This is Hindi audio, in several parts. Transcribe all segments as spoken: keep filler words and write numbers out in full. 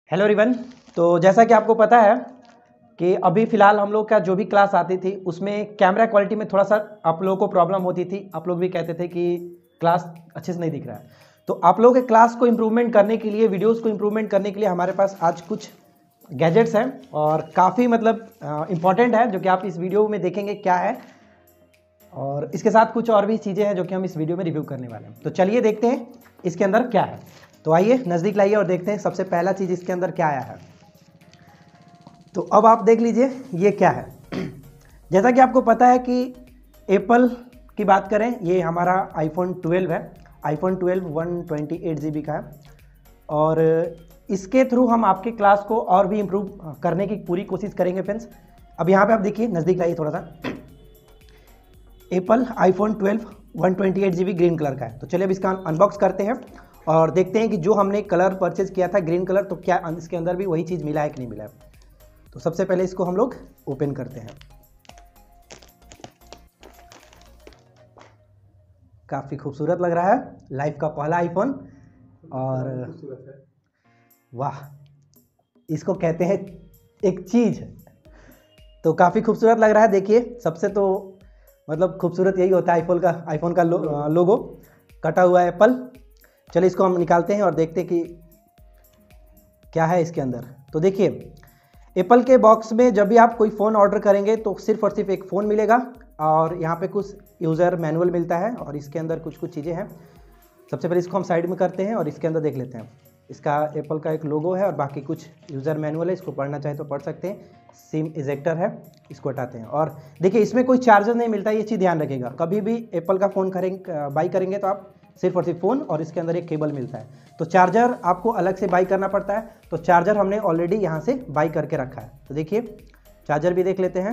Hello everyone. तो जैसा कि आपको पता है कि अभी फ़िलहाल हम लोग का जो भी क्लास आती थी उसमें कैमरा क्वालिटी में थोड़ा सा आप लोगों को प्रॉब्लम होती थी। आप लोग भी कहते थे कि क्लास अच्छे से नहीं दिख रहा है। तो आप लोगों के क्लास को इम्प्रूवमेंट करने के लिए, वीडियोस को इम्प्रूवमेंट करने के लिए हमारे पास आज कुछ गैजेट्स हैं और काफ़ी मतलब इम्पॉर्टेंट है, जो कि आप इस वीडियो में देखेंगे क्या है। और इसके साथ कुछ और भी चीज़ें हैं जो कि हम इस वीडियो में रिव्यू करने वाले हैं। तो चलिए देखते हैं इसके अंदर क्या है। तो आइए नज़दीक लाइए और देखते हैं सबसे पहला चीज़ इसके अंदर क्या आया है। तो अब आप देख लीजिए ये क्या है। जैसा कि आपको पता है कि एप्पल की बात करें, ये हमारा आईफोन ट्वेल्व है। IPhone twelve one twenty eight G B का है और इसके थ्रू हम आपके क्लास को और भी इम्प्रूव करने की पूरी कोशिश करेंगे फ्रेंड्स। अब यहाँ पे आप देखिए, नज़दीक लाइए थोड़ा सा। Apple iPhone twelve one twenty eight G B green colour का है। तो चलिए अब इसका अनबॉक्स करते हैं और देखते हैं कि जो हमने कलर परचेज किया था ग्रीन कलर, तो क्या इसके अंदर भी वही चीज़ मिला है कि नहीं मिला है। तो सबसे पहले इसको हम लोग ओपन करते हैं। काफ़ी खूबसूरत लग रहा है, लाइफ का पहला आईफोन। और वाह, इसको कहते हैं एक चीज़। तो काफ़ी खूबसूरत लग रहा है। देखिए, सबसे तो मतलब खूबसूरत यही होता है आईफोन का आईफोन का लो, लोगो कटा हुआ है एप्पल। चलिए इसको हम निकालते हैं और देखते हैं कि क्या है इसके अंदर। तो देखिए, एप्पल के बॉक्स में जब भी आप कोई फ़ोन ऑर्डर करेंगे तो सिर्फ और सिर्फ एक फ़ोन मिलेगा और यहाँ पे कुछ यूज़र मैनुअल मिलता है और इसके अंदर कुछ कुछ चीज़ें हैं। सबसे पहले इसको हम साइड में करते हैं और इसके अंदर देख लेते हैं। इसका एप्पल का एक लोगो है और बाकी कुछ यूज़र मैनुअल है, इसको पढ़ना चाहे तो पढ़ सकते हैं। सिम इजेक्टर है, इसको हटाते हैं। और देखिए, इसमें कोई चार्जर नहीं मिलता, ये चीज़ ध्यान रखिएगा। कभी भी एप्पल का फ़ोन करेंगे बाई करेंगे तो आप सिर्फ और सिर्फ फ़ोन और इसके अंदर एक केबल मिलता है। तो चार्जर आपको अलग से बाई करना पड़ता है। तो चार्जर हमने ऑलरेडी यहाँ से बाई करके रखा है। तो देखिए, चार्जर भी देख लेते हैं।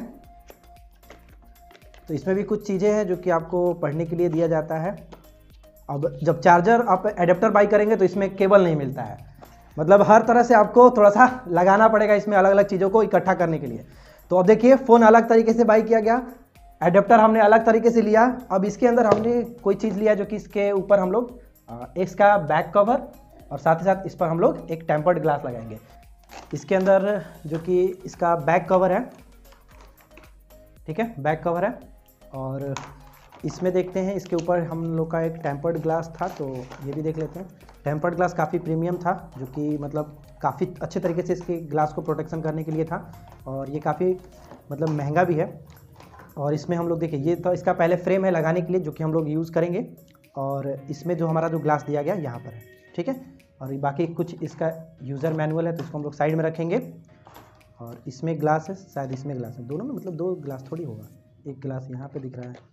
तो इसमें भी कुछ चीज़ें हैं जो कि आपको पढ़ने के लिए दिया जाता है। अब जब चार्जर आप एडेप्टर बाई करेंगे तो इसमें केबल नहीं मिलता है, मतलब हर तरह से आपको थोड़ा सा लगाना पड़ेगा इसमें अलग अलग चीज़ों को इकट्ठा करने के लिए। तो अब देखिए, फ़ोन अलग तरीके से बाई किया गया, एडेप्टर हमने अलग तरीके से लिया। अब इसके अंदर हमने कोई चीज़ लिया जो कि इसके ऊपर हम लोग इसका बैक कवर और साथ ही साथ इस पर हम लोग एक टेम्पर्ड ग्लास लगाएंगे। इसके अंदर जो कि इसका बैक कवर है, ठीक है, बैक कवर है। और इसमें देखते हैं, इसके ऊपर हम लोग का एक टेम्पर्ड ग्लास था, तो ये भी देख लेते हैं। टेम्पर्ड ग्लास काफ़ी प्रीमियम था, जो कि मतलब काफ़ी अच्छे तरीके से इसके ग्लास को प्रोटेक्शन करने के लिए था और ये काफ़ी मतलब महंगा भी है। और इसमें हम लोग देखिए, ये तो इसका पहले फ्रेम है लगाने के लिए जो कि हम लोग यूज़ करेंगे। और इसमें जो हमारा जो ग्लास दिया गया यहाँ पर है, ठीक है। और बाकी कुछ इसका यूज़र मैनुअल है, तो इसको हम लोग साइड में रखेंगे। और इसमें ग्लास है, शायद इसमें ग्लास है, दोनों में मतलब दो ग्लास थोड़ी होगा, एक ग्लास यहाँ पर दिख रहा है।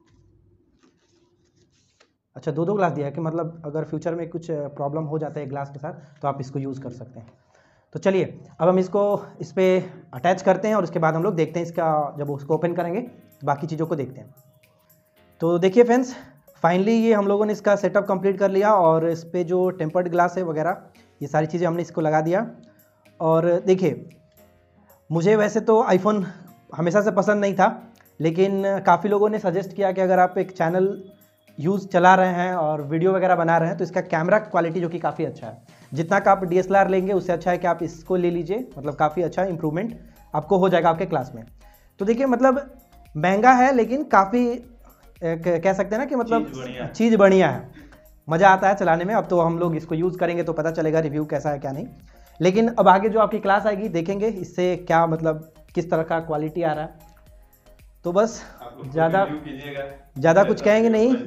अच्छा, दो दो ग्लास दिया है कि मतलब अगर फ्यूचर में कुछ प्रॉब्लम हो जाता है ग्लास के साथ तो आप इसको यूज़ कर सकते हैं। तो चलिए अब हम इसको इस पर अटैच करते हैं और उसके बाद हम लोग देखते हैं इसका, जब उसको ओपन करेंगे तो बाकी चीज़ों को देखते हैं। तो देखिए फ्रेंड्स, फाइनली ये हम लोगों ने इसका सेटअप कंप्लीट कर लिया और इस पर जो टेम्पर्ड ग्लास है वगैरह ये सारी चीज़ें हमने इसको लगा दिया। और देखिए, मुझे वैसे तो आईफोन हमेशा से पसंद नहीं था, लेकिन काफ़ी लोगों ने सजेस्ट किया कि अगर आप एक चैनल यूज़ चला रहे हैं और वीडियो वगैरह बना रहे हैं तो इसका कैमरा क्वालिटी जो कि काफ़ी अच्छा है। जितना का आप डी एस एल आर लेंगे उससे अच्छा है कि आप इसको ले लीजिए, मतलब काफ़ी अच्छा इंप्रूवमेंट आपको हो जाएगा आपके क्लास में। तो देखिए, मतलब महंगा है लेकिन काफ़ी कह सकते हैं ना कि मतलब चीज़ बढ़िया है, मज़ा आता है चलाने में। अब तो हम लोग इसको यूज़ करेंगे तो पता चलेगा रिव्यू कैसा है क्या नहीं। लेकिन अब आगे जो आपकी क्लास आएगी देखेंगे इससे क्या मतलब किस तरह का क्वालिटी आ रहा है। तो बस ज़्यादा ज़्यादा कुछ कहेंगे नहीं।